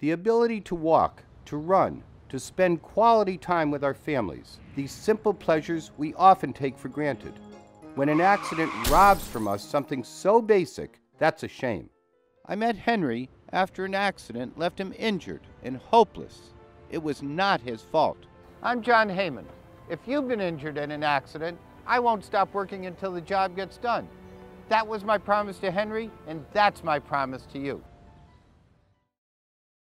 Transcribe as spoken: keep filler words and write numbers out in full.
The ability to walk, to run, to spend quality time with our families. These simple pleasures we often take for granted. When an accident robs from us something so basic, that's a shame. I met Henry after an accident left him injured and hopeless. It was not his fault. I'm John Heyman. If you've been injured in an accident, I won't stop working until the job gets done. That was my promise to Henry, and that's my promise to you.